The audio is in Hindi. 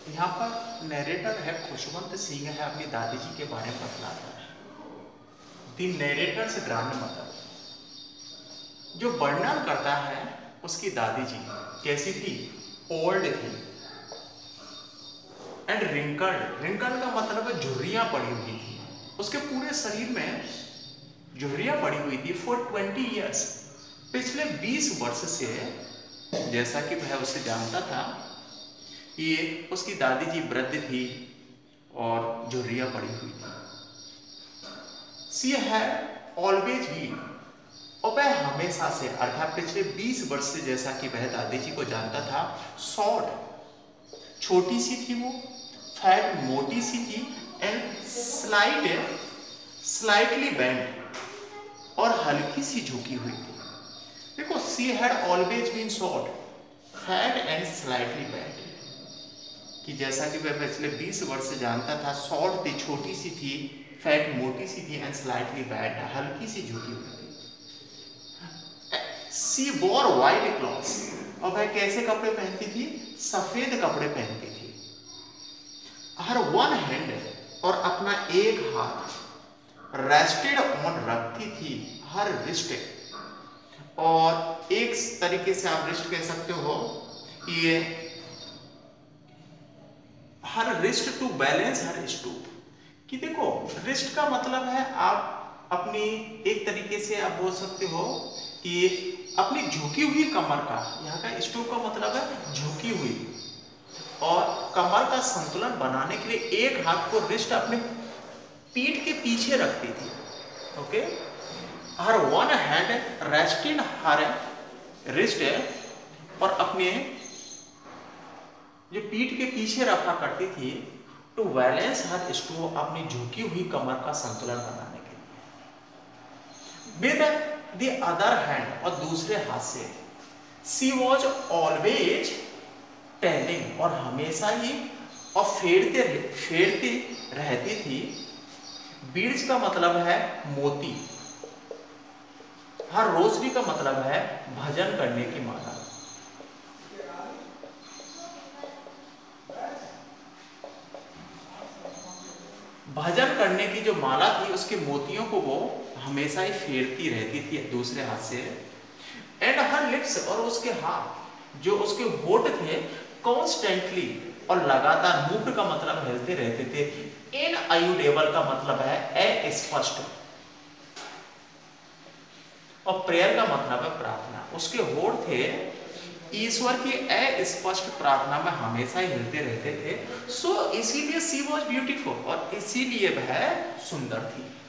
यहाँ पर नरेटर है खुशवंत सिंह है, अपनी दादी जी के बारे में बतलाता है। द नरेटर्स ग्रैंड मदर, जो वर्णन करता है उसकी दादी जी कैसी थी, ओल्ड थी एंड रिंकल्ड। रिंकल्ड का मतलब है झुर्रियां पड़ी हुई थी, उसके पूरे शरीर में झुर्रियां पड़ी हुई थी फॉर 20 ईयर्स, पिछले 20 वर्ष से। जैसा कि वह उसे जानता था, ये उसकी दादी जी वृद्ध थी और झुर्रियां पड़ी हुई थी। सी हैड ऑलवेज बीन, और वह हमेशा से अर्थात पिछले 20 वर्ष से, जैसा कि वह दादी जी को जानता था, शॉर्ट छोटी सी थी वो, फैट मोटी सी थी एंड स्लाइटली बेंट और हल्की सी झुकी हुई थी। देखो, she had always been short fat and slightly bent, कि जैसा कि वह पिछले 20 वर्ष से जानता था, शॉर्ट थी, छोटी सी थी, फैट मोटी सी थी एंड स्लाइटली बेंट, हल्की सी झुकी हुई थी। सी वॉर व्हाइट क्लॉथ्स, और वह कैसे कपड़े पहनती थी, सफेद कपड़े पहनती थी। हर वन हैंड, और अपना एक हाथ रेस्टेड ऑन रखती थी, हर रिस्ट, और एक तरीके से आप रिस्ट कह सकते हो, ये her wrist to balance her stoop, कि देखो रिस्ट का मतलब है आप अपनी, एक तरीके से आप बोल सकते हो कि अपनी झुकी हुई कमर का, यहाँ का स्टूप का मतलब है झुकी हुई, और कमर का संतुलन बनाने के लिए एक हाथ को रिस्ट अपने पीठ के पीछे रखती थी। Okay, her one hand rested her wrist, और अपने जो पीठ के पीछे रखा करती थी, टू बैलेंस हर स्टूप, अपनी झुकी हुई कमर का संतुलन बनाने के लिए। विद द अदर हैंड, और दूसरे हाथ से, सी वॉज ऑलवेज टेलिंग, और हमेशा ही और फेरती रहती थी। बीड्स का मतलब है मोती, हर रोशनी का मतलब है भजन करने की माला। भजन करने की जो माला थी, उसके मोतियों को वो हमेशा ही फेरती रहती थी दूसरे हाथ से। एंड हर लिप्स, और उसके हाथ, जो उसके होठ थे, कॉन्स्टेंटली, और लगातार, मूव्ड का मतलब हिलते रहते थे। इनऑडिबल का मतलब है अस्पष्ट, और प्रेयर का मतलब है प्रार्थना। उसके होठ थे ईश्वर की अस्पष्ट प्रार्थना में हमेशा ही हिलते रहते थे। सो इसीलिए सी वॉज ब्यूटीफुल, और इसीलिए वह सुंदर थी।